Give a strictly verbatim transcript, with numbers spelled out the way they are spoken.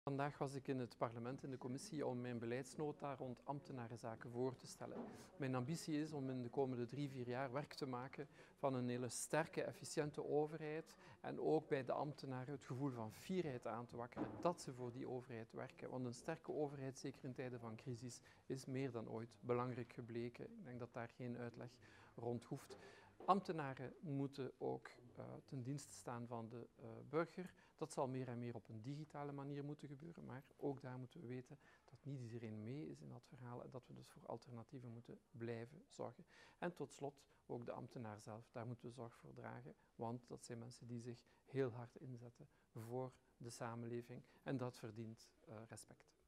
Vandaag was ik in het parlement in de commissie om mijn beleidsnota rond ambtenarenzaken voor te stellen. Mijn ambitie is om in de komende drie, vier jaar werk te maken van een hele sterke, efficiënte overheid en ook bij de ambtenaren het gevoel van fierheid aan te wakkeren dat ze voor die overheid werken. Want een sterke overheid, zeker in tijden van crisis, is meer dan ooit belangrijk gebleken. Ik denk dat daar geen uitleg rond hoeft. Ambtenaren moeten ook uh, ten dienste staan van de uh, burger. Dat zal meer en meer op een digitale manier moeten gebeuren, maar ook daar moeten we weten dat niet iedereen mee is in dat verhaal en dat we dus voor alternatieven moeten blijven zorgen. En tot slot ook de ambtenaar zelf, daar moeten we zorg voor dragen, want dat zijn mensen die zich heel hard inzetten voor de samenleving en dat verdient uh, respect.